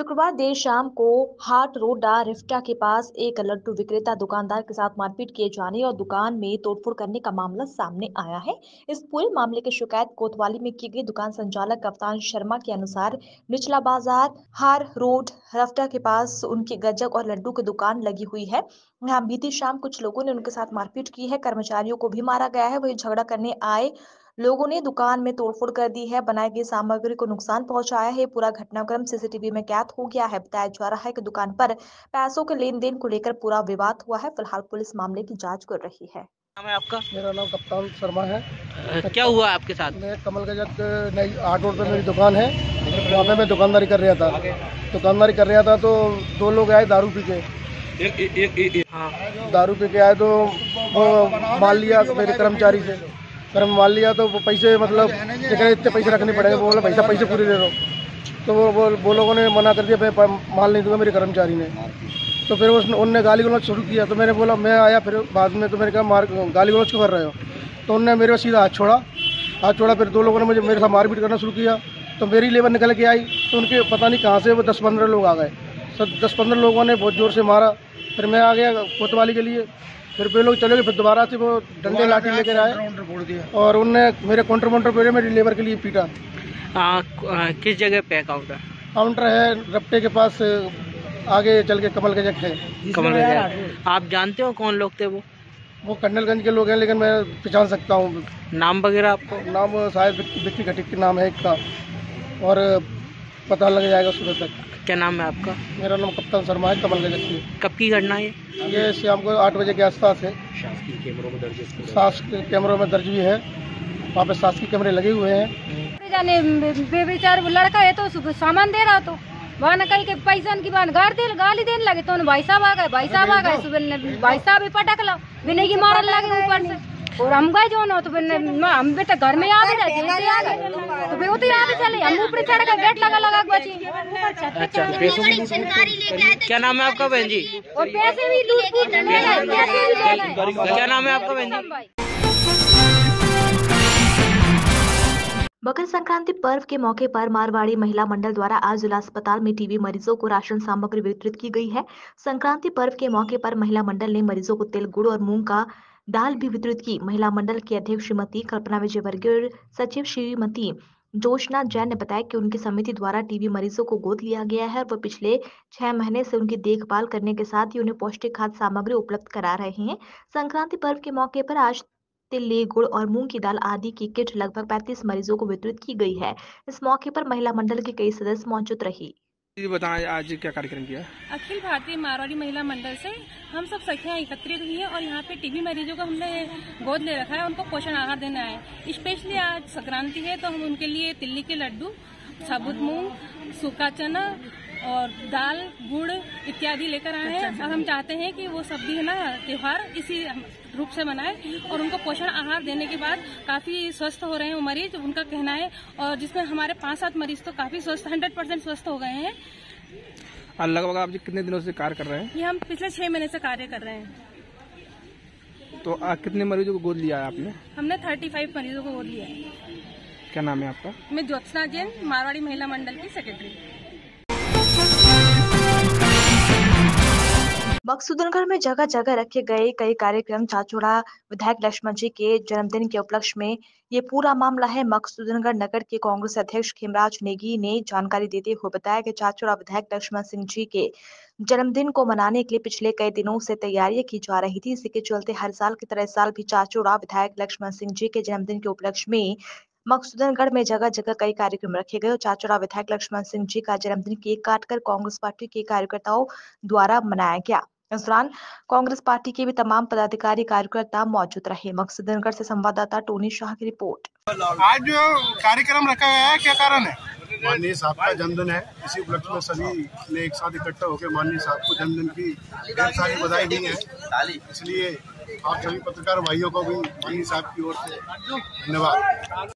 शुक्रवार देर शाम को हाट रोड रिफ्टा के पास एक लड्डू विक्रेता दुकानदार के साथ मारपीट किए जाने और दुकान में तोड़फोड़ करने का मामला सामने आया है। इस पूरे मामले की शिकायत कोतवाली में की गई। दुकान संचालक कप्तान शर्मा के अनुसार निचला बाजार हार रोड रिफ्टा के पास उनकी गज्जक और लड्डू की दुकान लगी हुई है। यहाँ बीती शाम कुछ लोगों ने उनके साथ मारपीट की है। कर्मचारियों को भी मारा गया है। वही झगड़ा करने आए लोगों ने दुकान में तोड़फोड़ कर दी है। बनाई गई सामग्री को नुकसान पहुंचाया है। पूरा घटनाक्रम सीसीटीवी में कैद हो गया है। बताया जा रहा है कि दुकान पर पैसों के लेन देन को लेकर पूरा विवाद हुआ है। फिलहाल पुलिस मामले की जांच कर रही है। नाम है आपका? मेरा नाम कप्तान शर्मा है। क्या हुआ आपके साथ? मैं कमल गजक नई हाट रोड पे मेरी दुकान है, वहाँ पे मैं दुकानदारी कर रहा था। तो दो लोग आए दारू पी के। दारू पी के आए तो वो माल लिया मेरे कर्मचारी से। माल लिया तो वो पैसे मतलब इतने पैसे रखने पड़ेंगे। वो बोला पैसे पूरे दे दो। तो वो लोगों ने मना कर दिया, मैं माल नहीं दूंगा मेरे कर्मचारी ने। तो फिर उनने गाली गलौज शुरू किया। तो मैंने बोला, मैं आया फिर बाद में, तो मैंने कहा गाली गलौज क्यों कर रहे हो? तो उनने मेरे सीधा हाथ छोड़ा। फिर दो लोगों ने मेरे साथ मारपीट करना शुरू किया। तो मेरी लेबर निकल के आई तो उनके पता नहीं कहाँ से वो 10-15 लोग आ गए। 10-15 लोगों ने बहुत ज़ोर से मारा। फिर मैं आ गया कोतवाली के लिए। फिर वे लोग चले गए। फिर दोबारा से वो डंडे लाठी लेकर आए और उनने मेरे काउंटर पे मेरी लेबर के लिए पीटा। किस जगह पे काउंटर है रप्टे के पास, आगे चल के कमल गजक है। कमल गजक। आप जानते हो कौन लोग थे? वो कंडलगंज के लोग हैं, लेकिन मैं पहचान सकता हूँ। नाम वगैरह आपको? नाम शायद विक्की घटिक के नाम है एक का, और पता लग जाएगा सुबह तक। क्या नाम है आपका? मेरा नाम कप्तान शर्मा है, कमल गजक की। कब की घटना है ये शाम को 8 बजे के आसपास है। शासकीय कैमरों में दर्ज भी है। वहाँ पे शासकीय कैमरे लगे हुए हैं। जाने बेचार लड़का है तो सामान दे रहा, तो वहाँ न कहीं के पैसा की बात गाली देने लगे। तो भाई साहब आ गए सुबह। भाई साहब भी पटक लो विनय की मारन लगे ऊपर से। और हम गए जो ना, तो हम बेटा घर में आ गए तो वे तो यहाँ चले। हम ऊपर चढ़ गए, गेट लगा बची। क्या नाम है आपका बहन जी? और पैसे भी लूट। क्या नाम है आपका बहन जी? मकर संक्रांति पर्व के मौके पर मारवाड़ी महिला मंडल द्वारा आज जिला अस्पताल में टीबी मरीजों को राशन सामग्री वितरित की गई है। संक्रांति पर्व के मौके पर महिला मंडल ने मरीजों को तिल, गुड़ और मूंग का दाल भी वितरित की। महिला मंडल की अध्यक्ष श्रीमती कल्पना विजयवर्गीय और सचिव श्रीमती जोशना जैन ने बताया कि उनकी समिति द्वारा टीबी मरीजों को गोद लिया गया है और वो पिछले 6 महीने से उनकी देखभाल करने के साथ ही उन्हें पौष्टिक खाद्य सामग्री उपलब्ध करा रहे हैं। संक्रांति पर्व के मौके पर आज तिल, गुड़ और मूंग की दाल आदि की किट लगभग 35 मरीजों को वितरित की गई है। इस मौके पर महिला मंडल के कई सदस्य मौजूद रही। बताएं आज क्या कार्यक्रम किया? अखिल भारतीय मारवाड़ी महिला मंडल से हम सब सखियां एकत्रित हुई हैं और यहाँ पे टीबी मरीजों को हमने गोद ले रखा है। उनको पोषण आहार देना है। स्पेशली आज संक्रांति है तो हम उनके लिए तिल्ली के लड्डू, साबुत मूंग, सूखा चना और दाल, गुड़ इत्यादि लेकर आए हैं। और हम चाहते हैं कि वो सब भी है ना त्योहार इसी रूप से मनाए और उनको पोषण आहार देने के बाद काफी स्वस्थ हो रहे हैं वो मरीज, उनका कहना है। और जिसमें हमारे 5-7 मरीज तो काफी स्वस्थ 100% स्वस्थ हो गए हैं। लगभग आप कितने दिनों से कार्य कर रहे हैं? ये हम पिछले 6 महीने से कार्य कर रहे हैं। तो कितने मरीजों को गोद लिया है आपने? हमने 35 मरीजों को गोद लिया है। क्या नाम है आपका? मैं जोशना जैन, मारवाड़ी महिला मंडल की सेक्रेटरी। मकसूदनगढ़ में जगह जगह रखे गए कई कार्यक्रम चाचौड़ा विधायक लक्ष्मण जी के जन्मदिन के उपलक्ष्य में ये पूरा मामला है। मकसूदनगढ़ नगर के कांग्रेस अध्यक्ष खेमराज नेगी ने जानकारी देते हुए बताया कि चाचौड़ा विधायक लक्ष्मण सिंह जी के जन्मदिन को मनाने के लिए पिछले कई दिनों से तैयारियां की जा रही थी। इसी के चलते हर साल की तरह इस साल भी चाचौड़ा विधायक लक्ष्मण सिंह जी के जन्मदिन के उपलक्ष्य में मकसूदनगढ़ में जगह जगह कई कार्यक्रम रखे गए और चाचौड़ा विधायक लक्ष्मण सिंह जी का जन्मदिन केक काटकर कांग्रेस पार्टी के कार्यकर्ताओं द्वारा मनाया गया। इस दौरान कांग्रेस पार्टी के भी तमाम पदाधिकारी कार्यकर्ता मौजूद रहे। मकसूदनगढ़ से संवाददाता टोनी शाह की रिपोर्ट। आज जो कार्यक्रम रखा गया है क्या कारण है? माननीय साहब का जन्मदिन है, इसी उपलक्ष्य में सभी ने एक साथ इकट्ठा होकर माननीय साहब को जन्मदिन की ढेर सारी बधाई दी है। इसलिए आप सभी पत्रकार भाइयों को भी माननीय साहब की ओर से धन्यवाद।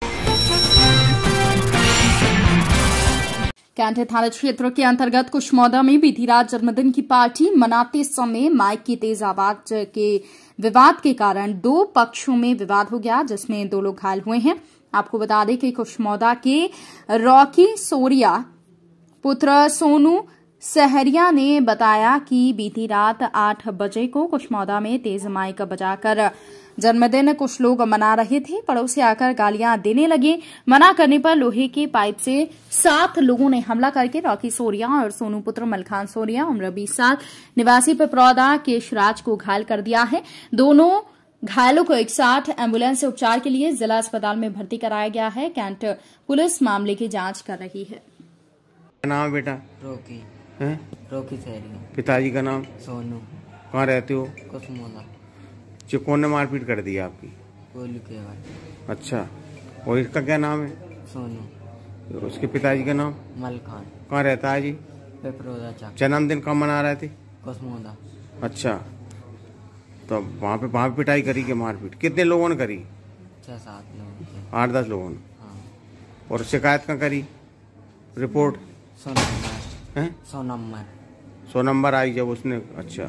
कैंट थाना क्षेत्र के अंतर्गत कुशमौदा में बीती रात जन्मदिन की पार्टी मनाते समय माइक की तेज आवाज के विवाद के कारण 2 पक्षों में विवाद हो गया, जिसमें 2 लोग घायल हुए हैं। आपको बता दें कि कुशमौदा के रॉकी सोरिया पुत्र सोनू सहरिया ने बताया कि बीती रात 8 बजे को कुशमौदा में तेज माइक बजाकर जन्मदिन कुछ लोग मना रहे थे। पड़ोसी आकर गालियां देने लगे। मना करने पर लोहे के पाइप से 7 लोगों ने हमला करके रॉकी सोरिया और सोनू पुत्र मलखान सोरिया उम्र 20 साल निवासी पिपरौदा केशराज को घायल कर दिया है। दोनों घायलों को एक साथ एम्बुलेंस से उपचार के लिए जिला अस्पताल में भर्ती कराया गया है। कैंट पुलिस मामले की जांच कर रही है। नाम बेटा? रोकी है? रोकी सहरिया। पिताजी का नाम? सोनू। कहाँ रहते हो? कुशमौदा। कौन ने मारपीट कर दी आपकी? गोलू के भाई। अच्छा, और इसका क्या नाम है? सोनू। उसके पिताजी का नाम? मलखान। कहाँ रहता है जी? पिपरौदा चाक। जन्मदिन कब मना रहे थे? कुशमौदा। अच्छा, तो वहाँ पे पिटाई करी के मारपीट कितने लोगों ने करी? 6-7 लोग। 8-10 लोगों ने। हाँ। और शिकायत कहाँ करी? रिपोर्ट? 100 नंबर है। 100 नंबर आई जब उसने। अच्छा।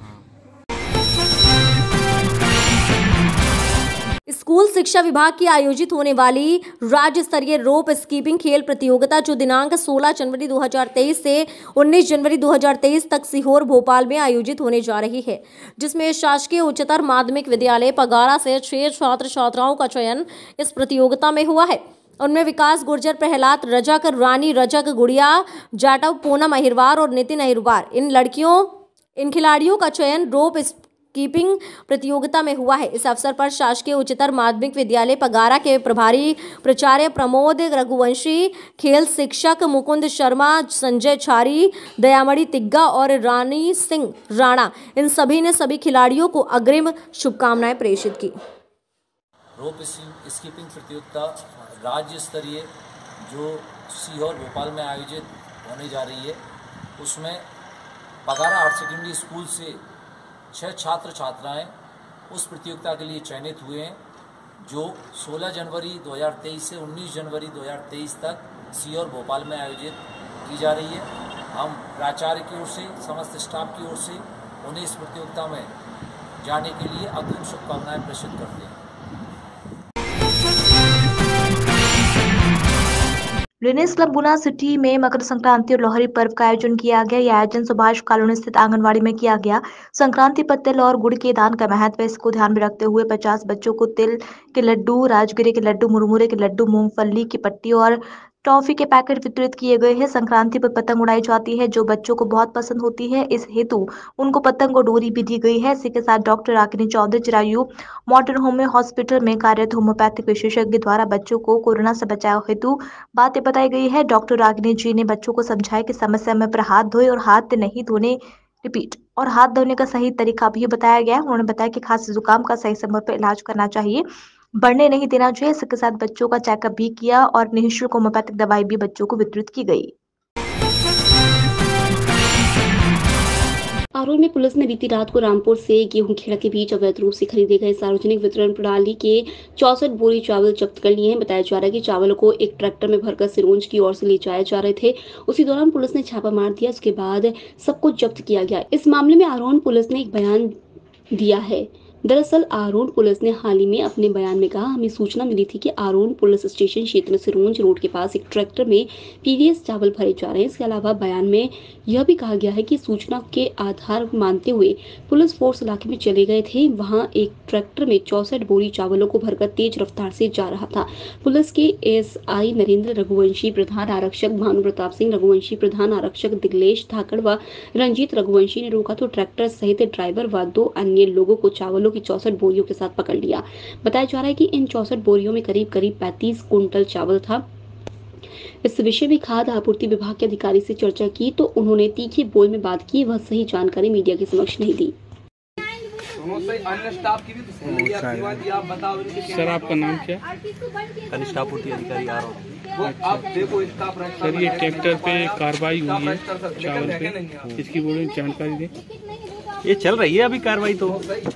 स्कूल शिक्षा विभाग की आयोजित होने वाली राज्य स्तरीय रोप स्कीपिंग खेल प्रतियोगिता जो दिनांक 16 जनवरी 2023 से 19 जनवरी 2023 तक सीहोर भोपाल में आयोजित होने जा रही है, जिसमें शासकीय उच्चतर माध्यमिक विद्यालय पगारा से 6 छात्र छात्राओं का चयन इस प्रतियोगिता में हुआ है। उनमें विकास गुर्जर, प्रहलाद रजक, रानी रजक, गुड़िया जाटव, पूनम अहिरवार और नितिन अहिरवार इन खिलाड़ियों का चयन रोप कीपिंग प्रतियोगिता में हुआ है। इस अवसर पर शासकीय उच्चतर माध्यमिक विद्यालय पगारा के प्रभारी प्राचार्य प्रमोद रघुवंशी, खेल शिक्षक मुकुंद शर्मा, संजय छारी, दयामणि तिग्गा और रानी सिंह राणा इन सभी ने सभी खिलाड़ियों को अग्रिम शुभकामनाएं प्रेषित की। रोप स्कीपिंग प्रतियोगिता राज्य स्तरीय जो सीहोर भोपाल में आयोजित होने जा रही है, उसमें पगारा हायर सेकेंडरी स्कूल से 6 छात्र छात्राएं उस प्रतियोगिता के लिए चयनित हुए हैं, जो 16 जनवरी 2023 से 19 जनवरी 2023 तक सीहोर भोपाल में आयोजित की जा रही है। हम प्राचार्य की ओर से, समस्त स्टाफ की ओर से उन्हें इस प्रतियोगिता में जाने के लिए अग्रिम शुभकामनाएं प्रेषित करते हैं। लिनेस क्लब गुना सिटी में मकर संक्रांति और लोहड़ी पर्व का आयोजन किया गया। यह आयोजन सुभाष कॉलोनी स्थित आंगनवाड़ी में किया गया। संक्रांति पर तिल और गुड़ के दान का महत्व है। इसको ध्यान में रखते हुए 50 बच्चों को तिल के लड्डू, राजगिरे के लड्डू, मुरमुरे के लड्डू, मूंगफली की पट्टी और टॉफी के पैकेट वितरित किए गए हैं। संक्रांति पर पतंग उड़ाई जाती है, जो बच्चों को बहुत पसंद होती है। इस हेतु उनको पतंग और डोरी भी दी गई है। इसी के साथ doctor Ragini Chaudhary Chirayu modern homoeo hospital में कार्यरत होम्योपैथिक विशेषज्ञ द्वारा बच्चों को कोरोना से बचाव हेतु बातें बताई गई है। डॉक्टर रागिनी जी ने बच्चों को समझाया कि समय समय पर हाथ धोए और हाथ नहीं धोने और हाथ धोने का सही तरीका भी बताया गया। उन्होंने बताया कि खांसी जुकाम का सही समय पर इलाज करना चाहिए, बढ़ने नहीं देना चाहिए। इसके साथ बच्चों का चेकअप भी किया और निःशुल्क होम्योपैथिक दवाई भी बच्चों को वितरित की गई। आरोन में पुलिस ने बीती रात को रामपुर से गेहूंखेड़ा के बीच अवैध रूप से खरीदे गए सार्वजनिक वितरण प्रणाली के 64 बोरी चावल जब्त कर लिए हैं। बताया जा रहा है कि चावलों को एक ट्रैक्टर में भरकर सिरोंज की ओर से ले जाए जा रहे थे। उसी दौरान पुलिस ने छापा मार दिया। उसके बाद सब कुछ जब्त किया गया। इस मामले में आरोन पुलिस ने एक बयान दिया है। दरअसल आरोन पुलिस ने हाल ही में अपने बयान में कहा, हमें सूचना मिली थी कि आरोन पुलिस स्टेशन क्षेत्र सिरोंज रोड के पास एक ट्रैक्टर में पीडीएस चावल भरे जा रहे हैं। इसके अलावा बयान में यह भी कहा गया है कि सूचना के आधार मानते हुए पुलिस फोर्स इलाके में चले गए थे। वहां एक ट्रैक्टर में 64 बोरी चावलों को भरकर तेज रफ्तार से जा रहा था। पुलिस के एएसआई नरेंद्र रघुवंशी, प्रधान आरक्षक भानु प्रताप सिंह रघुवंशी, प्रधान आरक्षक दिग्लेश धाकड़ व रंजीत रघुवंशी ने रोका तो ट्रैक्टर सहित ड्राइवर व 2 अन्य लोगों को चावलों की 64 बोरियों के साथ पकड़ लिया। बताया जा रहा है कि इन 64 बोरियों में करीब 35 कुंटल चावल था। इस विषय में खाद्य आपूर्ति विभाग के अधिकारी से चर्चा की तो उन्होंने तीखे बोल में बात की। वह सही जानकारी मीडिया के समक्ष नहीं दी। सर आपका नाम क्या? कनिष्ठ आपूर्ति अधिकारी आरोन। सर ये ट्रैक्टर पे कार्रवाई हुई है चावल पे, इसकी बोले जानकारी दें। ये चल रही है अभी कार्रवाई तो।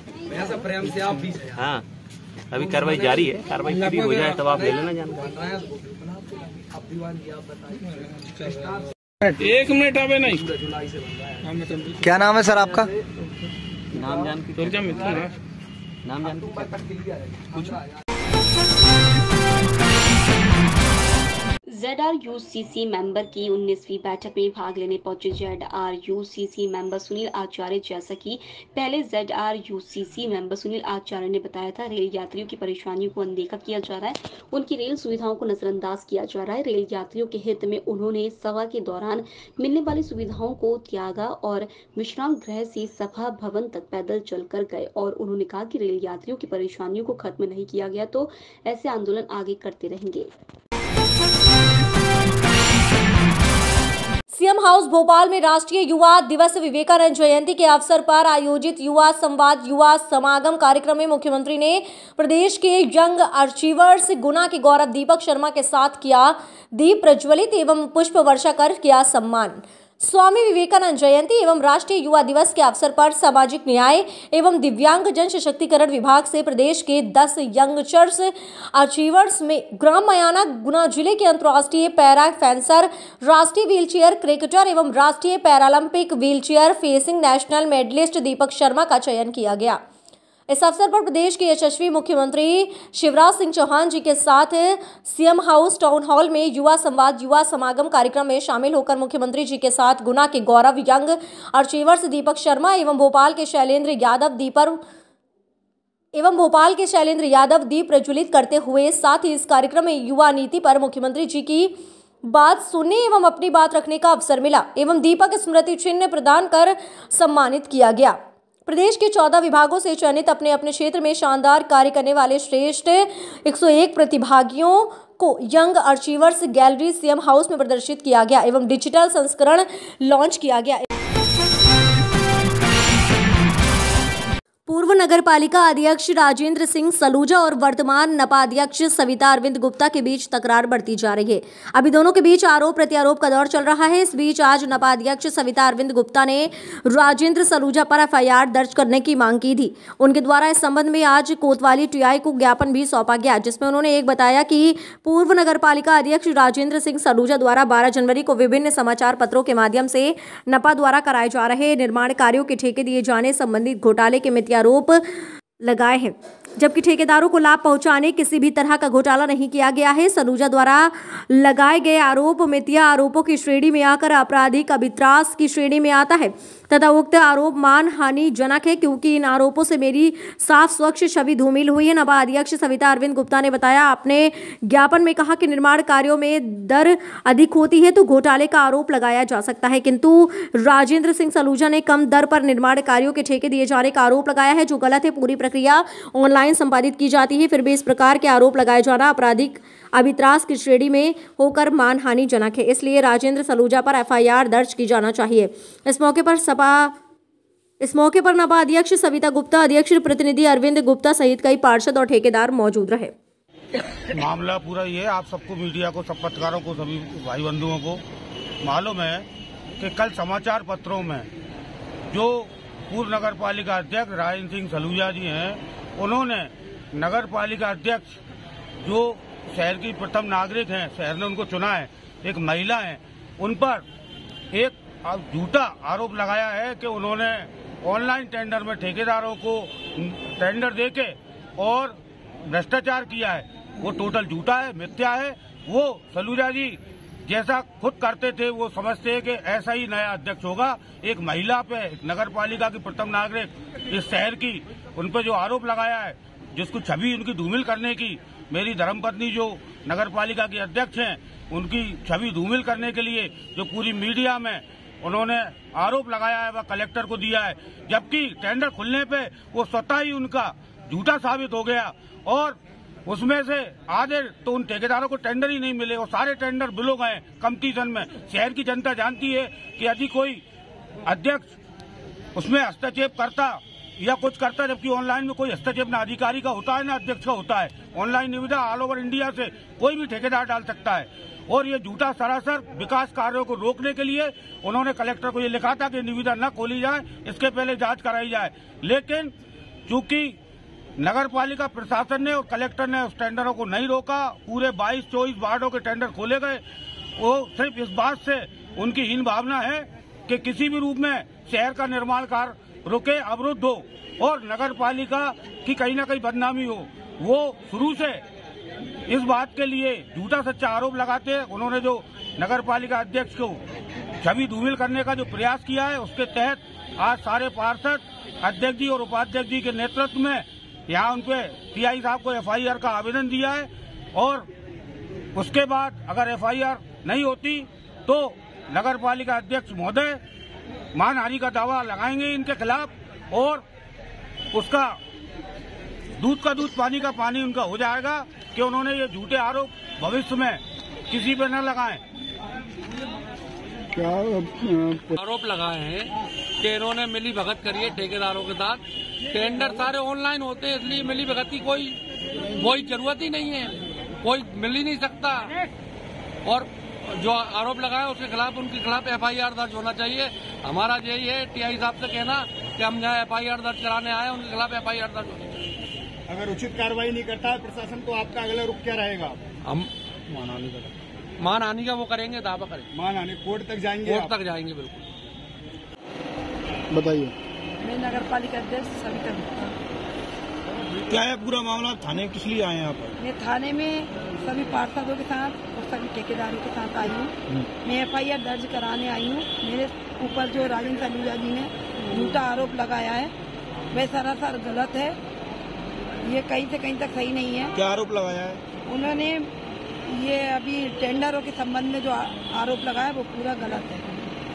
हाँ अभी कार्रवाई जारी है। कार्रवाई पूरी हो जाए तब आप ले लेना जानकारी। 1 मिनट आवे नहीं। क्या नाम है सर आपका? नाम जान के नाम जान ZRUCC मेंबर की 19वीं बैठक में भाग लेने पहुंचे ZRUCC मेंबर सुनील आचार्य। जैसा कि पहले ZRUCC मेंबर सुनील आचार्य ने बताया था, रेल यात्रियों की परेशानियों को अनदेखा किया जा रहा है, उनकी रेल सुविधाओं को नजरअंदाज किया जा रहा है। रेल यात्रियों के हित में उन्होंने सभा के दौरान मिलने वाली सुविधाओं को त्यागा और विश्राम गृह से सभा भवन तक पैदल चलकर गए और उन्होंने कहा कि रेल यात्रियों की परेशानियों को खत्म नहीं किया गया तो ऐसे आंदोलन आगे करते रहेंगे। सीएम हाउस भोपाल में राष्ट्रीय युवा दिवस विवेकानंद जयंती के अवसर पर आयोजित युवा संवाद युवा समागम कार्यक्रम में मुख्यमंत्री ने प्रदेश के यंग अचीवर्स गुना के गौरव दीपक शर्मा के साथ किया दीप प्रज्वलित एवं पुष्प वर्षा कर किया सम्मान। स्वामी विवेकानंद जयंती एवं राष्ट्रीय युवा दिवस के अवसर पर सामाजिक न्याय एवं दिव्यांग जन सशक्तिकरण विभाग से प्रदेश के 10 यंगस्टर्स अचीवर्स में ग्राम मयाना गुना जिले के अंतर्राष्ट्रीय पैरा फेंसर, राष्ट्रीय व्हीलचेयर क्रिकेटर एवं राष्ट्रीय Paralympic wheelchair fencing national medallist Deepak Sharma का चयन किया गया। इस अवसर पर प्रदेश के यशस्वी मुख्यमंत्री शिवराज सिंह चौहान जी के साथ सीएम हाउस टाउन हॉल में युवा संवाद युवा समागम कार्यक्रम में शामिल होकर मुख्यमंत्री जी के साथ गुना के गौरव यंग अचीवर्स दीपक शर्मा एवं भोपाल के शैलेंद्र यादव दीप प्रज्वलित करते हुए साथ ही इस कार्यक्रम में युवा नीति पर मुख्यमंत्री जी की बात सुनने एवं अपनी बात रखने का अवसर मिला एवं दीपक स्मृति चिन्ह प्रदान कर सम्मानित किया गया। प्रदेश के 14 विभागों से चयनित अपने अपने क्षेत्र में शानदार कार्य करने वाले श्रेष्ठ 101 प्रतिभागियों को young achievers gallery CM house में प्रदर्शित किया गया एवं डिजिटल संस्करण लॉन्च किया गया। पूर्व नगर पालिका अध्यक्ष राजेंद्र सिंह सलूजा और वर्तमान नपा अध्यक्ष सविता अरविंद गुप्ता के बीच तकरार बढ़ती जा रही है। अभी दोनों के बीच आरोप प्रत्यारोप का दौर चल रहा है। इस बीच आज नपा अध्यक्ष सविता अरविंद गुप्ता ने राजेंद्र सलूजा पर एफआईआर दर्ज करने की मांग की थी। उनके द्वारा इस संबंध में आज कोतवाली टीआई को ज्ञापन भी सौंपा गया, जिसमें उन्होंने एक बताया कि पूर्व नगर पालिका अध्यक्ष राजेंद्र सिंह सलूजा द्वारा 12 जनवरी को विभिन्न समाचार पत्रों के माध्यम से नपा द्वारा कराए जा रहे निर्माण कार्यों के ठेके दिए जाने संबंधित घोटाले के मिथ्या आरोप लगाए हैं, जबकि ठेकेदारों को लाभ पहुंचाने किसी भी तरह का घोटाला नहीं किया गया है। सलूजा द्वारा लगाए गए आरोप मिथ्या आरोपों की श्रेणी में आकर आपराधिक अभित्रास की श्रेणी में आता है तथा उक्त आरोप मानहानिजनक है, क्योंकि इन आरोपों से मेरी साफ स्वच्छ छवि धूमिल हुई है। नपा अध्यक्ष सविता अरविंद गुप्ता ने बताया, अपने ज्ञापन में कहा कि निर्माण कार्यों में दर अधिक होती है तो घोटाले का आरोप लगाया जा सकता है, किंतु राजेंद्र सिंह सलूजा ने कम दर पर निर्माण कार्यों के ठेके दिए जाने का आरोप लगाया है, जो गलत है। पूरी प्रक्रिया ऑनलाइन संपादित की जाती है, फिर भी इस प्रकार के आरोप लगाए जाना आपराधिक अभित्रास की श्रेणी में होकर मानहानिजनक है, इसलिए राजेंद्र सलूजा पर एफआईआर दर्ज की जाना चाहिए। इस मौके पर नपा अध्यक्ष सविता गुप्ता, अध्यक्ष प्रतिनिधि अरविंद गुप्ता सहित कई पार्षद और ठेकेदार मौजूद रहे। मामला पूरा ये, आप सबको, मीडिया को, सब पत्रकारों को, सभी भाई बंधुओं को मालूम है कि कल समाचार पत्रों में जो पूर्व नगर पालिका अध्यक्ष राजेंद्र सिंह सलूजा जी हैं, उन्होंने नगर पालिका अध्यक्ष जो शहर की प्रथम नागरिक हैं, शहर ने उनको चुना है, एक महिला है, उन पर एक झूठा आरोप लगाया है कि उन्होंने ऑनलाइन टेंडर में ठेकेदारों को टेंडर देके और भ्रष्टाचार किया है। वो टोटल झूठा है, मिथ्या है। वो सलूजा जी जैसा खुद करते थे वो समझते हैं कि ऐसा ही नया अध्यक्ष होगा। एक महिला पे, नगर पालिका की प्रथम नागरिक इस शहर की, उन पर जो आरोप लगाया है, जिसको छवि उनकी धूमिल करने की, मेरी धर्मपत्नी जो नगर पालिका की अध्यक्ष हैं, उनकी छवि धूमिल करने के लिए जो पूरी मीडिया में उन्होंने आरोप लगाया है वह कलेक्टर को दिया है, जबकि टेंडर खुलने पे वो स्वतः ही उनका झूठा साबित हो गया और उसमें से आधे तो उन ठेकेदारों को टेंडर ही नहीं मिले और सारे टेंडर बिलो गए कंपटीशन में। शहर की जनता जानती है कि यदि कोई अध्यक्ष उसमें हस्तक्षेप करता या कुछ करता, जबकि ऑनलाइन में कोई हस्तक्षेप न अधिकारी का होता है न अध्यक्ष का होता है। ऑनलाइन निविदा ऑल ओवर इंडिया से कोई भी ठेकेदार डाल सकता है और ये झूठा सरासर विकास कार्यों को रोकने के लिए उन्होंने कलेक्टर को ये लिखा था कि निविदा न खोली जाए, इसके पहले जांच कराई जाए। लेकिन चूंकि नगर पालिका प्रशासन ने और कलेक्टर ने उस टेंडरों को नहीं रोका, पूरे 22-24 वार्डों के टेंडर खोले गए। वो सिर्फ इस बात से उनकी हीन भावना है कि किसी भी रूप में शहर का निर्माण कार्य रुके, अवरुद्ध हो और नगर पालिका की कहीं न कहीं बदनामी हो। वो शुरू से इस बात के लिए झूठा सच्चा आरोप लगाते उन्होंने जो नगर पालिका अध्यक्ष को छवि धूमिल करने का जो प्रयास किया है, उसके तहत आज सारे पार्षद अध्यक्ष जी और उपाध्यक्ष जी के नेतृत्व में यहाँ उनके टीआई साहब को एफआईआर का आवेदन दिया है और उसके बाद अगर एफआईआर नहीं होती तो नगर पालिका अध्यक्ष महोदय मानहानि का दावा लगाएंगे इनके खिलाफ और उसका दूध का दूध पानी का पानी उनका हो जाएगा कि उन्होंने ये झूठे आरोप भविष्य में किसी पे न लगाएं। क्या आरोप लगाए हैं कि इन्होंने मिली भगत करी है ठेकेदारों के साथ। टेंडर सारे ऑनलाइन होते हैं, इसलिए मिली भगत की कोई जरूरत ही नहीं है, कोई मिल ही नहीं सकता। और जो आरोप लगाए उसके खिलाफ उनके खिलाफ एफआईआर दर्ज होना चाहिए। हमारा यही है टीआई साहब से कहना कि हम जहाँ एफआईआर दर्ज कराने आए उनके खिलाफ एफआईआर दर्ज होनी चाहिए। अगर उचित कार्रवाई नहीं करता है प्रशासन तो आपका अगला रुख क्या रहेगा? हम मानहानि का वो करेंगे, दावा करेंगे, मानहानि कोर्ट तक जाएंगे? कोर्ट तक जाएंगे, बिल्कुल। बताइए। मैं नगर पालिका अध्यक्ष सविता गुप्ता। क्या है पूरा मामला? थाने किस लिए आए हैं आप? मैं थाने में सभी पार्षदों के साथ और सभी ठेकेदारों के साथ आई हूँ। मैं एफआईआर दर्ज कराने आई हूँ। मेरे ऊपर जो राजेंद्र सलूजा जी ने झूठा आरोप लगाया है वह सरासर गलत है, ये कहीं से कहीं तक सही नहीं है। क्या आरोप लगाया है? उन्होंने ये अभी टेंडरों के संबंध में जो आरोप लगाया वो पूरा गलत है।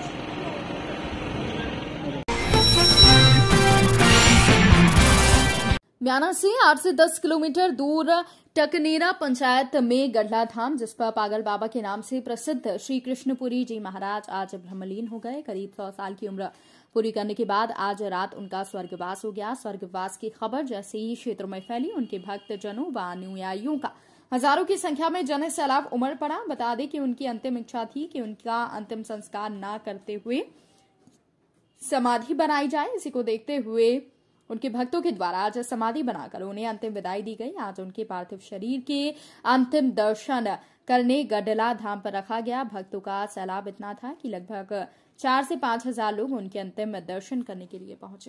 म्याना से 8 से 10 किलोमीटर दूर टकनेरा पंचायत में गढ़ला धाम, जिस पर पागल बाबा के नाम से प्रसिद्ध श्री कृष्णपुरी जी महाराज आज ब्रह्मलीन हो गए। करीब 100 साल की उम्र पूरी करने के बाद आज रात उनका स्वर्गवास हो गया। स्वर्गवास की खबर जैसे ही क्षेत्र में फैली, उनके भक्तजनों व अनुयायियों का हजारों की संख्या में जन सैलाब उमड़ पड़ा। बता दें कि उनकी अंतिम इच्छा थी कि उनका अंतिम संस्कार न करते हुए समाधि बनाई जाए। इसी को देखते हुए उनके भक्तों के द्वारा आज समाधि बनाकर उन्हें अंतिम विदाई दी गई। आज उनके पार्थिव शरीर के अंतिम दर्शन करने गढ़ला धाम पर रखा गया। भक्तों का सैलाब इतना था कि लगभग 4 से 5 हजार लोग उनके अंतिम दर्शन करने के लिए पहुंचे।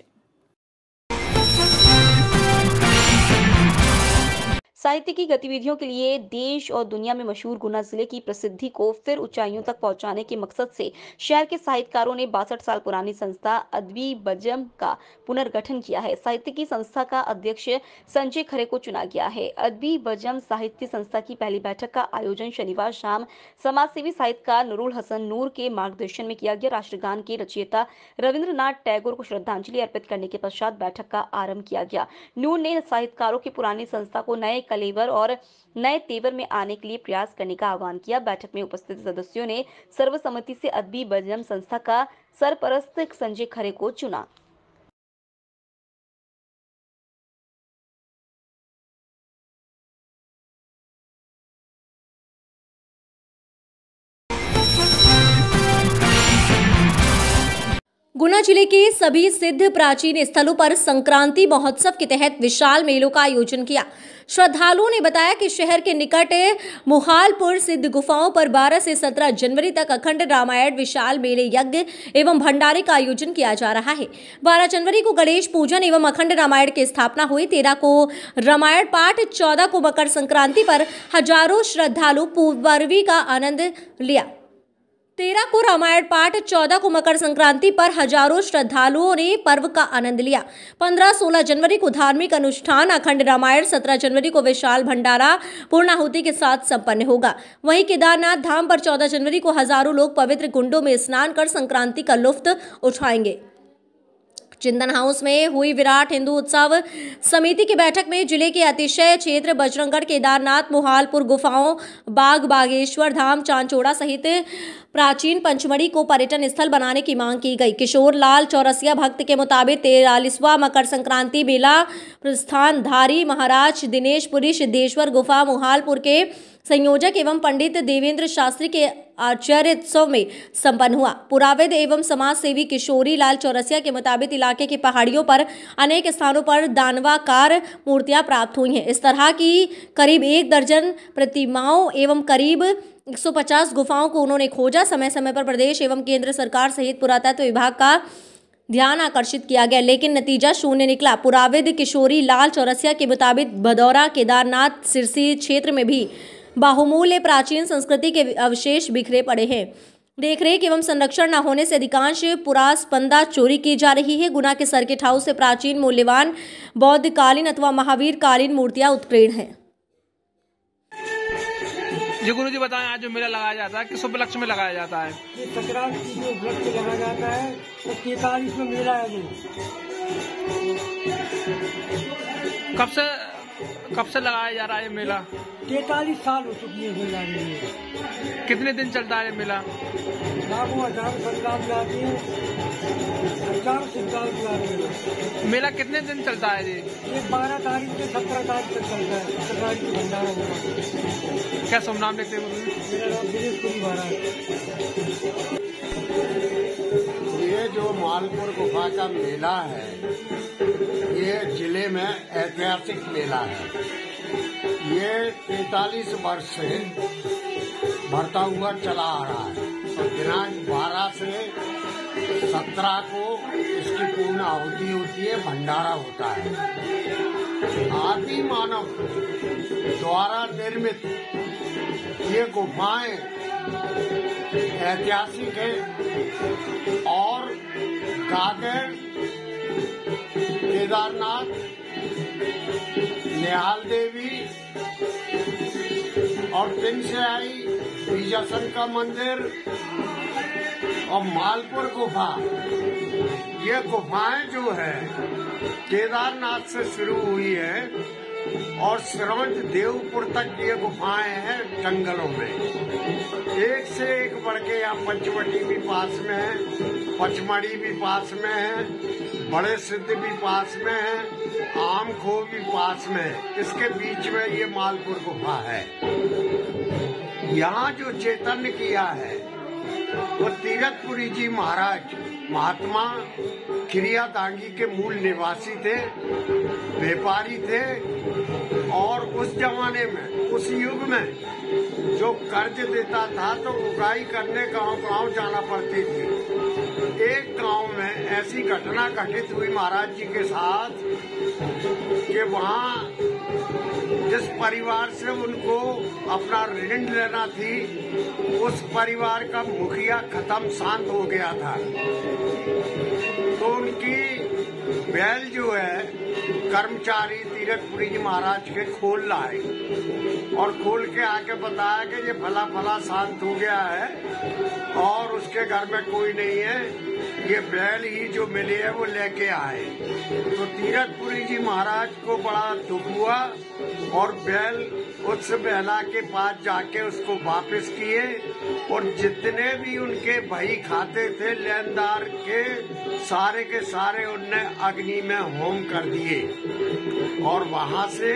साहित्य की गतिविधियों के लिए देश और दुनिया में मशहूर गुना जिले की प्रसिद्धि को फिर ऊंचाइयों तक पहुंचाने के मकसद से शहर के साहित्यकारों ने 62 साल पुरानी संस्था अदबी बजम का पुनर्गठन किया है। साहित्य की संस्था का अध्यक्ष संजय खरे को चुना गया है। अदबी बजम साहित्य संस्था की पहली बैठक का आयोजन शनिवार शाम समाजसेवी साहित्यकार नूरुल हसन नूर के मार्गदर्शन में किया गया। राष्ट्रगान के रचयिता रविंद्रनाथ टैगोर को श्रद्धांजलि अर्पित करने के पश्चात बैठक का आरंभ किया गया। नूर ने साहित्यकारों की पुरानी संस्था को नए कलेवर और नए तेवर में आने के लिए प्रयास करने का आह्वान किया। बैठक में उपस्थित सदस्यों ने सर्वसम्मति से अदबी बजम संस्था का सरपरस्त संजय खरे को चुना। गुना जिले के सभी सिद्ध प्राचीन स्थलों पर संक्रांति महोत्सव के तहत विशाल मेलों का आयोजन किया। श्रद्धालुओं ने बताया कि शहर के निकट मुहालपुर सिद्ध गुफाओं पर 12 से 17 जनवरी तक अखंड रामायण विशाल मेले यज्ञ एवं भंडारे का आयोजन किया जा रहा है। 12 जनवरी को गणेश पूजन एवं अखंड रामायण की स्थापना हुई। 13 को रामायण पाठ, 14 को मकर संक्रांति पर हजारों श्रद्धालु पूर्वी का आनंद लिया। 13 को रामायण पाठ, 14 को मकर संक्रांति पर हजारों श्रद्धालुओं ने पर्व का आनंद लिया। 15-16 जनवरी को धार्मिक अनुष्ठान अखंड रामायण, 17 जनवरी को विशाल भंडारा पूर्णाहुति के साथ संपन्न होगा। वहीं केदारनाथ धाम पर 14 जनवरी को हजारों लोग पवित्र कुंडों में स्नान कर संक्रांति का लुत्फ उठाएंगे। चिंतन हाउस में हुई विराट हिंदू उत्सव समिति की बैठक में जिले के अतिशय क्षेत्र बजरंगगढ़, केदारनाथ, मुहालपुर गुफाओं, बाग बागेश्वर धाम, चांचोड़ा सहित प्राचीन पंचमढ़ी को पर्यटन स्थल बनाने की मांग की गई। किशोर लाल चौरसिया भक्त के मुताबिक 43वां मकर संक्रांति मेला प्रस्थानधारी महाराज दिनेशपुरी सिद्धेश्वर गुफा मुहालपुर के संयोजक एवं पंडित देवेंद्र शास्त्री के आचार्योत्सव में संपन्न हुआ। पुराविद एवं समाज सेवी किशोरी लाल चौरसिया के मुताबिक इलाके की पहाड़ियों पर अनेक स्थानों पर दानवाकार मूर्तियां प्राप्त हुई हैं। इस तरह की करीब 1 दर्जन प्रतिमाओं एवं करीब 150 गुफाओं को उन्होंने खोजा। समय समय पर प्रदेश एवं केंद्र सरकार सहित पुरातत्व विभाग का ध्यान आकर्षित किया गया, लेकिन नतीजा शून्य निकला। पुराविद किशोरी लाल चौरसिया के मुताबिक भदौरा, केदारनाथ, सिरसी क्षेत्र में भी बहुमूल्य प्राचीन संस्कृति के अवशेष बिखरे पड़े हैं। देखरेख एवं संरक्षण न होने से अधिकांश पुरास्पंदा चोरी की जा रही है। गुना के सर्किट हाउस से प्राचीन मूल्यवान बौद्धकालीन अथवा महावीर कालीन मूर्तियां उत्कीर्ण हैं। जी गुरु जी बताएं, आज जो मेला लगाया जाता है किस उपलक्ष्य में लगाया जाता है? ये संक्रांति के उपलक्ष्य में लगाया जाता है, तो 43 में मेला है। कब से लगाया जा रहा है मेला? 43 साल हो चुकी है मेला में। कितने दिन चलता है मेला? लाखों हजार श्रद्धालु आते हैं, हजार श्रद्धालु आते हैं। मेला कितने दिन चलता है जी? ये 12 तारीख से 17 तारीख तक चलता है। सरकारी भंडारा होगा। क्या शुभ नाम लेते हैं? मेरा नाम दिनेशपुरी महाराज। ये जो मालपुर गुफा का मेला है, ये जिले में ऐतिहासिक मेला है। ये 43 वर्ष से बढ़ता हुआ चला आ रहा है और दिनांक 12 से 17 को इसकी पूर्ण आहुति होती है, भंडारा होता है। आदि मानव द्वारा निर्मित ये गुफाएं ऐतिहासिक है और गागर, केदारनाथ, निहाल देवी और तिनसई बीजासन का मंदिर और मालपुर गुफा, ये गुफाएं जो है केदारनाथ से शुरू हुई है और सिरवंत देवपुर तक ये गुफाएं हैं जंगलों में। एक से एक बढ़ के यहाँ पंचवटी भी पास में है, पचमढ़ी भी पास में है, बड़े सिद्ध भी पास में है, आमखो भी पास में है। इसके बीच में ये मालपुर गुफा है। यहाँ जो चैतन्य किया है वो तीरथपुरी जी महाराज महात्मा खिरियादांगी के मूल निवासी थे, व्यापारी थे और उस जमाने में, उस युग में जो कर्ज देता था तो उगाई करने गांव-गांव जाना पड़ती थी। एक गांव में ऐसी घटना घटित हुई महाराज जी के साथ कि वहाँ जिस परिवार से उनको अपना ऋण लेना थी, उस परिवार का मुखिया खत्म शांत हो गया था। तो उनकी बैल जो है कर्मचारी तीरथपुरी जी महाराज के खोल लाए और खोल के आके बताया कि ये फला फला शांत हो गया है और उसके घर में कोई नहीं है, ये बैल ही जो मिली है वो लेके आए। तो तीरथपुरी जी महाराज को बड़ा दुख हुआ और बैल उस बैला के पास जाके उसको वापस किए और जितने भी उनके भाई खाते थे लेनदार के सारे उनने अग्नि में होम कर दिए और वहां से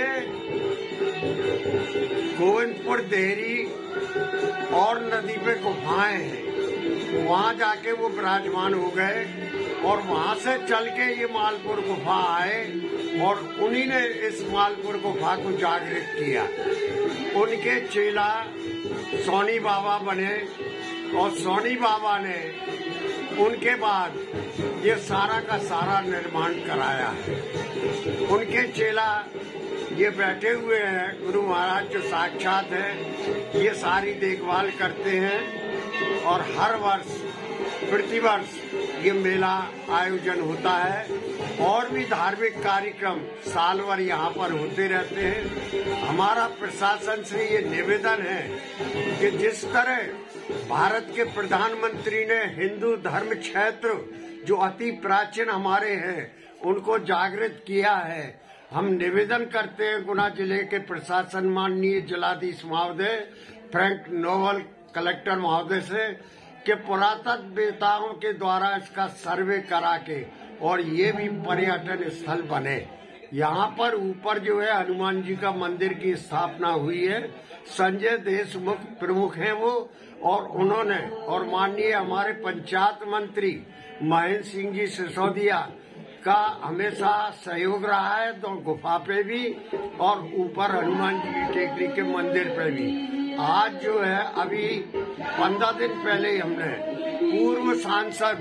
गोविंदपुर देहरी और नदी पे गुफाएं हैं, वहां जाके वो विराजमान हो गए और वहां से चल के ये मालपुर गुफा आए और उन्हीं ने इस मालपुर गुफा को जागृत किया। उनके चेला सोनी बाबा बने और सोनी बाबा ने उनके बाद ये सारा का सारा निर्माण कराया है। उनके चेला ये बैठे हुए हैं, गुरु महाराज जो साक्षात है, ये सारी देखभाल करते हैं और हर वर्ष प्रतिवर्ष ये मेला आयोजन होता है और भी धार्मिक कार्यक्रम साल भर यहाँ पर होते रहते हैं। हमारा प्रशासन से ये निवेदन है कि जिस तरह भारत के प्रधानमंत्री ने हिंदू धर्म क्षेत्र जो अति प्राचीन हमारे हैं उनको जागृत किया है, हम निवेदन करते हैं गुना जिले के प्रशासन माननीय जिलाधीश महोदय, फ्रैंक नोवल कलेक्टर महोदय से कि पुरातत्ववेताओं के द्वारा इसका सर्वे करा के और ये भी पर्यटन स्थल बने। यहाँ पर ऊपर जो है हनुमान जी का मंदिर की स्थापना हुई है, संजय देशमुख प्रमुख हैं वो और उन्होंने और माननीय हमारे पंचायत मंत्री महेंद्र सिंह जी सिसोदिया का हमेशा सहयोग रहा है, तो गुफा पे भी और ऊपर हनुमान जी की टेकरी के मंदिर पे भी। आज जो है अभी 15 दिन पहले हमने पूर्व सांसद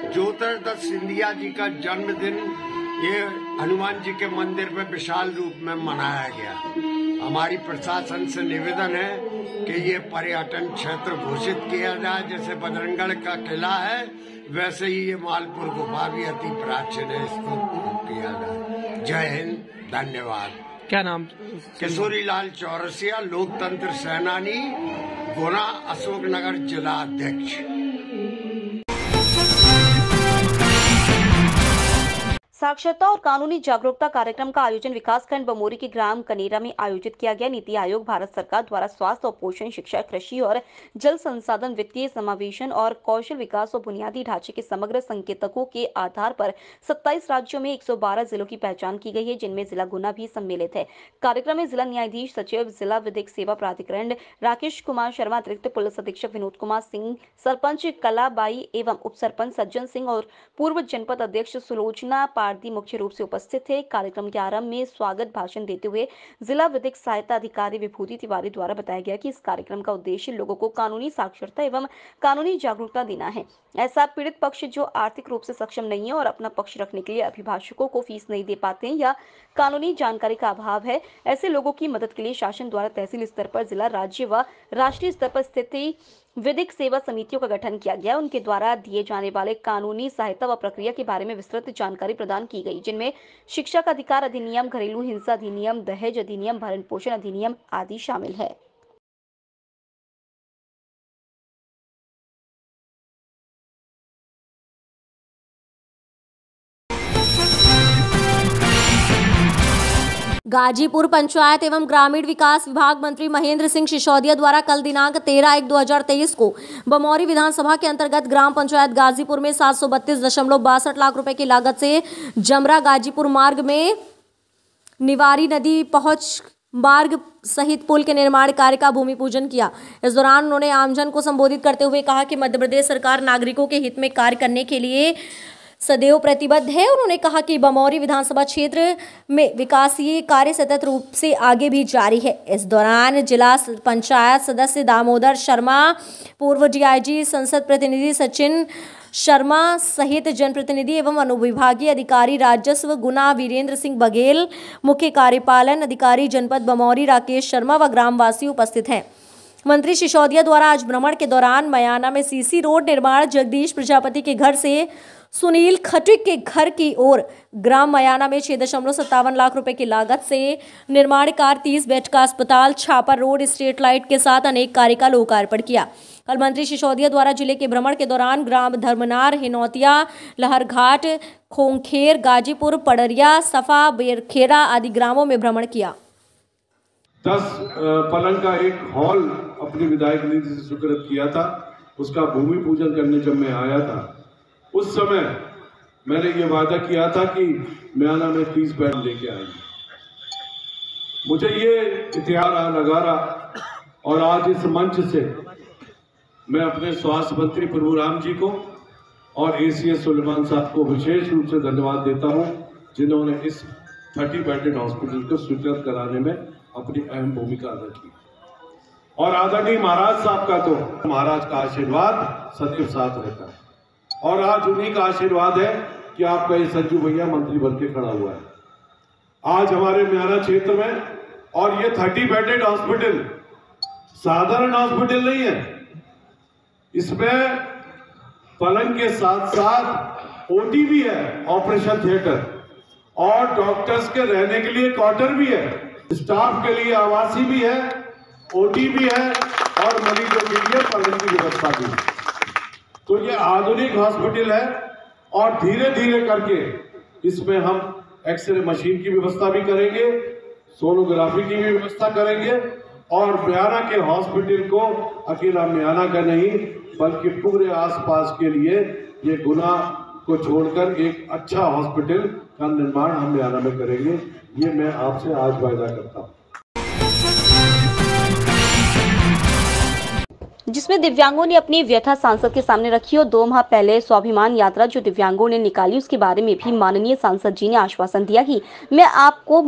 ज्योतिर्दत्त सिंधिया जी का जन्मदिन ये हनुमान जी के मंदिर में विशाल रूप में मनाया गया। हमारी प्रशासन से निवेदन है कि ये पर्यटन क्षेत्र घोषित किया जाए। जैसे बजरंगगढ़ का किला है वैसे ही ये मालपुर गुफा भी अति प्राचीन है, इसको किया जाए। जय हिंद, धन्यवाद। क्या नाम? किशोरी लाल चौरसिया, लोकतंत्र सेनानी, गुना, अशोकनगर जिला अध्यक्ष। साक्षरता और कानूनी जागरूकता कार्यक्रम का आयोजन विकासखंड बमोरी के ग्राम कनेरा में आयोजित किया गया। नीति आयोग भारत सरकार द्वारा स्वास्थ्य और पोषण, शिक्षा, कृषि और जल संसाधन, वित्तीय समावेशन और कौशल विकास और बुनियादी ढांचे के समग्र संकेतकों के आधार पर 27 राज्यों में 112 जिलों की पहचान की गई है, जिनमें जिला गुना भी सम्मिलित है। कार्यक्रम में जिला न्यायाधीश सचिव, जिला विधिक सेवा प्राधिकरण राकेश कुमार शर्मा, अतिरिक्त पुलिस अधीक्षक विनोद कुमार सिंह, सरपंच कलाबाई एवं उप सरपंच सज्जन सिंह और पूर्व जनपद अध्यक्ष सुलोचना पारदी मुख्य रूप से उपस्थित थे। कार्यक्रम के आरंभ में स्वागत भाषण देते हुए जिला विधिक सहायता अधिकारी विभूति तिवारी द्वारा बताया गया कि इस कार्यक्रम का उद्देश्य लोगों को कानूनी साक्षरता एवं कानूनी जागरूकता देना है। ऐसा पीड़ित पक्ष जो आर्थिक रूप से सक्षम नहीं है और अपना पक्ष रखने के लिए अभिभाषकों को फीस नहीं दे पाते हैं या कानूनी जानकारी का अभाव है, ऐसे लोगों की मदद के लिए शासन द्वारा तहसील स्तर पर, जिला, राज्य व राष्ट्रीय स्तर पर स्थित विधिक सेवा समितियों का गठन किया गया। उनके द्वारा दिए जाने वाले कानूनी सहायता व प्रक्रिया के बारे में विस्तृत जानकारी प्रदान की गई, जिनमें शिक्षा का अधिकार अधिनियम, घरेलू हिंसा अधिनियम, दहेज अधिनियम, भरण पोषण अधिनियम आदि शामिल है। गाजीपुर पंचायत एवं ग्रामीण विकास विभाग मंत्री महेंद्र सिंह सिसोदिया द्वारा कल दिनांक 13/1/2023 को बमौरी विधानसभा के अंतर्गत ग्राम पंचायत गाजीपुर में 732.62 लाख रुपए की लागत से जमरा गाजीपुर मार्ग में निवारी नदी पहुंच मार्ग सहित पुल के निर्माण कार्य का भूमि पूजन किया। इस दौरान उन्होंने आमजन को संबोधित करते हुए कहा कि मध्य प्रदेश सरकार नागरिकों के हित में कार्य करने के लिए सदैव प्रतिबद्ध है। उन्होंने कहा कि बमौरी विधानसभा क्षेत्र में विकासीय कार्य सतत रूप से आगे भी जारी है। इस दौरान जिला पंचायत सदस्य दामोदर शर्मा, पूर्व डीआईजी संसद प्रतिनिधि सचिन शर्मा सहित जनप्रतिनिधि एवं अनुविभागीय अधिकारी राजस्व गुना वीरेंद्र सिंह बघेल, मुख्य कार्यपालन अधिकारी जनपद बमौरी राकेश शर्मा व ग्रामवासी उपस्थित हैं। मंत्री सिसोदिया द्वारा आज भ्रमण के दौरान मयाना में सीसी रोड निर्माण, जगदीश प्रजापति के घर से सुनील खटिक के घर की ओर ग्राम मयाना में 6.57 लाख रुपए की लागत से निर्माण कार्य, 30 बेड का अस्पताल, छापर रोड, स्ट्रीट लाइट के साथ अनेक कार्य का लोकार्पण किया। कल मंत्री सिसोदिया द्वारा जिले के भ्रमण के दौरान ग्राम धर्मनार, हिनौतिया, लहरघाट, खोंखेर, गाजीपुर, पडरिया, सफा, बेरखेरा आदि ग्रामों में भ्रमण किया। 10 पलंग का एक हॉल अपनी विधायक निधि से स्वीकृत किया था। उसका भूमि पूजन करने जब मैं आया था उस समय मैंने ये वादा किया था कि म्याना में 30 बेड लेके आएंगे। मुझे ये इतिहास लगा रहा और आज इस मंच से मैं अपने स्वास्थ्य मंत्री प्रभुराम जी को और एसीएस सुलेमान साहब को विशेष रूप से धन्यवाद देता हूं, जिन्होंने इस 30 बेडेड हॉस्पिटल को स्वीकृत कराने में अपनी अहम भूमिका अदा की। और आदरणीय महाराज साहब का तो महाराज का आशीर्वाद सदैव साथ रहता है और आज उन्हीं का आशीर्वाद है कि आपका ये संजू भैया मंत्री बन के खड़ा हुआ है आज हमारे म्याना क्षेत्र में। और ये 30 बेडेड हॉस्पिटल साधारण हॉस्पिटल नहीं है, इसमें पलंग के साथ साथ ओटी भी है, ऑपरेशन थिएटर, और डॉक्टर्स के रहने के लिए क्वार्टर भी है, स्टाफ के लिए आवासीय भी है, ओटी भी है और मरीजों के लिए पलंग की व्यवस्था भी है। तो ये आधुनिक हॉस्पिटल है और धीरे धीरे करके इसमें हम एक्सरे मशीन की व्यवस्था भी करेंगे, सोनोग्राफी की भी व्यवस्था करेंगे और म्याना के हॉस्पिटल को अकेला म्याना का नहीं बल्कि पूरे आसपास के लिए ये गुना को छोड़कर एक अच्छा हॉस्पिटल का निर्माण हम म्याना में करेंगे। ये मैं आपसे आज वायदा करता हूँ। जिसमें दिव्यांगों ने अपनी व्यथा सांसद के सामने रखी और 2 माह पहले स्वाभिमान यात्रा जो दिव्यांगों ने निकाली उसके बारे में भी माननीय सांसद जी ने आश्वासन दिया कि मैं आपको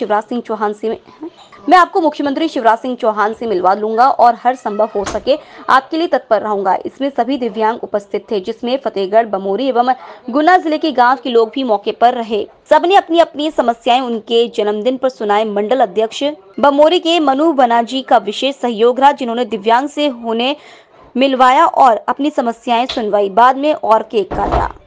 मुख्यमंत्री शिवराज सिंह चौहान से मिलवा लूंगा और हर संभव हो सके आपके लिए तत्पर रहूंगा। इसमें सभी दिव्यांग उपस्थित थे, जिसमें फतेहगढ़, बमोरी एवं गुना जिले के गांव के लोग भी मौके पर रहे। सबने अपनी अपनी समस्याएं उनके जन्मदिन पर सुनाए। मंडल अध्यक्ष बमोरी के मनु बनाजी का विशेष सहयोग रहा, जिन्होंने दिव्यांग से होने मिलवाया और अपनी समस्याएं सुनवाई। बाद में और केक काटा।